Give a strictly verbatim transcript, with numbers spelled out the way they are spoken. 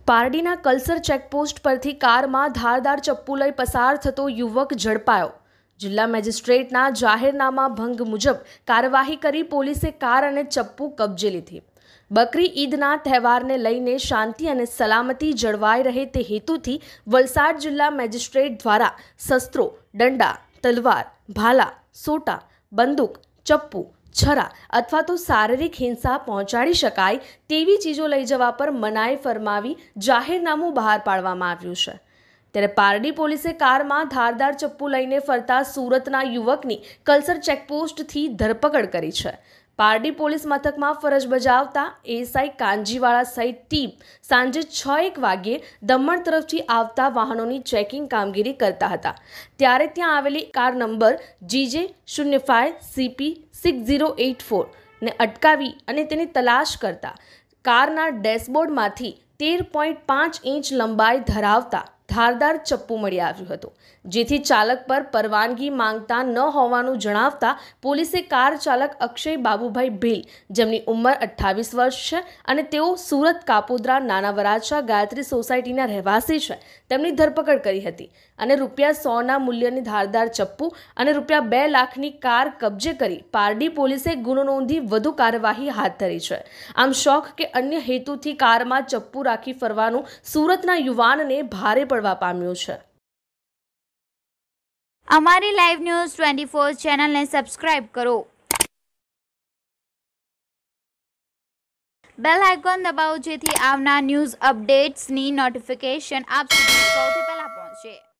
પારડીના Kalsar checkpost પરથી કારમાં ધારદાર ચપ્પુ લઈ પસાર થતો યુવક ઝડપાયો। જિલ્લા મેજિસ્ટ્રેટના જાહેરનામા ભંગ મુજબ કાર્યવાહી કરી પોલીસે કાર અને ચપ્પુ કબજે લીધી। બકરી ઈદના તહેવારને લઈને શાંતિ અને સલામતી જળવાઈ રહે તે હેતુથી વલસાડ જિલ્લા મેજિસ્ટ્રેટ દ્વારા શસ્ત્રો, દંડા, તલવાર, ભાલા, સોટા, બંદૂક, ચપ્પુ, છરા અથવા તો શારીરિક હિંસા પહોંચાડી શકાય તેવી ચીજો લઈ જવા પર મનાઈ ફરમાવી જાહેરનામું બહાર પાડવામાં આવ્યું છે। ત્યારે પારડી પોલીસે કારમાં ધારદાર ચપ્પુ લઈને ફરતા સુરતના યુવકની કલસર ચેકપોસ્ટથી ધરપકડ કરી છે। પારડી પોલીસ મથકમાં ફરજ બજાવતા એસઆઈ કાંજીવાળા સહિત ટીમ સાંજે છ એક વાગ્યે દમણ તરફથી આવતા વાહનોની ચેકિંગ કામગીરી કરતા હતા ત્યારે ત્યાં આવેલી કાર નંબર જીજે શૂન્ય five CP six zero eight four ને અટકાવી અને તેની તલાશ કરતા કારના ડેશબોર્ડમાંથી તેર પોઈન્ટ પાંચ ઇંચ લંબાઈ ધરાવતા ધારદાર ચપ્પુ મળી આવ્યું હતું, જેથી ચાલક પર પરવાનગી માંગતા ન હોવાનું જણાવતા પોલીસે કાર ચાલક અક્ષય બાબુભાઈ ભીલ, જેમની ઉંમર અઠ્ઠાવીસ વર્ષ છે અને તેઓ સુરત કાપોદ્રા નાના વરાછા ગાયત્રી સોસાયટીના રહેવાસી છે, તેમની ધરપકડ કરી હતી અને રૂપિયા સોના મૂલ્યની ધારદાર ચપ્પુ અને રૂપિયા બે લાખની કાર કબજે કરી પારડી પોલીસે ગુનો નોંધી વધુ કાર્યવાહી હાથ ધરી છે। આમ શોખ કે અન્ય હેતુથી કારમાં ચપ્પુ રાખી ફરવાનું સુરતના યુવાનને ભારે પડવા પામ્યું છે। અમારી લાઈવ ન્યૂઝ ટ્વેન્ટી ફોર ચેનલને સબસ્ક્રાઇબ કરો, બેલ આઇકોન દબાવો જેથી આવનાર ન્યૂઝ અપડેટ્સની નોટિફિકેશન આપ સુધી સૌથી પહેલા પહોંચે।